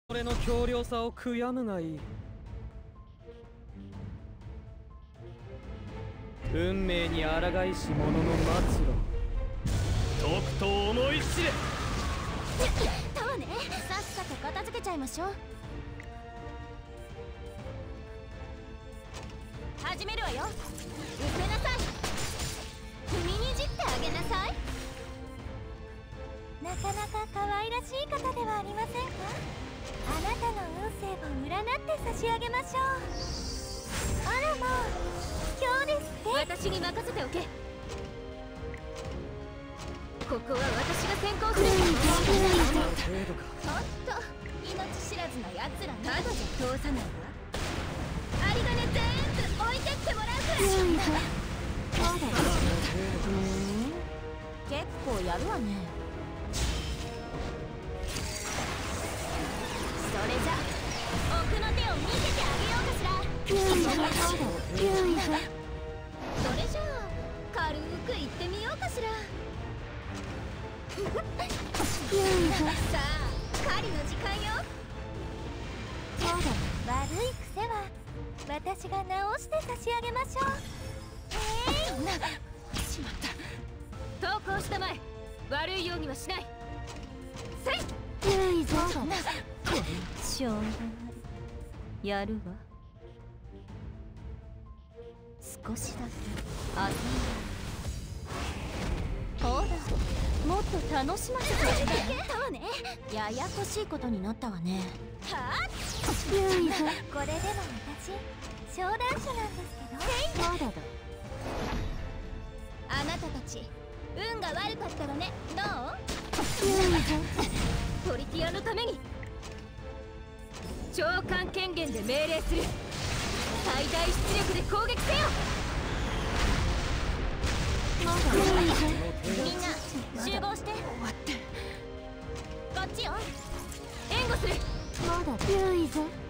俺の強量さを悔やむがいい。運命に抗いし者の末路。とくと思い知れ。 そうね、さっさと片付けちゃいましょう。始めるわよ。伏せなさい。踏みにじってあげなさい。なかなか可愛らしい方ではありませんか。あなたの運勢を占って差し上げましょう。あらまあ、今日ですって。私に任せておけ。ここは私が先行する。おっと、命知らずな奴らただじゃ通さないわ。有り金全部置いてってもらうから。結構やるわね。それじゃ奥の手を見せてあげようかしら。それじゃあ軽く言ってみようかしら。さあ狩りの時間よ。そうだ、悪い癖は私が直して差し上げましょう。しまった。投降したまえ。悪いようにはしない。せい。そうだ。しょうがない。やるわ。少しだけ遊んだ。ほら、もっと楽しませてあげて。そうね。ややこしいことになったわね。はあ。これでも私商談者なんですけど。そうだろ。あなたたち運が悪かったわね。どう？トリティアのために召喚権限で命令する。最大出力で攻撃せよ。みんな集合して。終わってこっちよ。援護する。まだ強いぞ。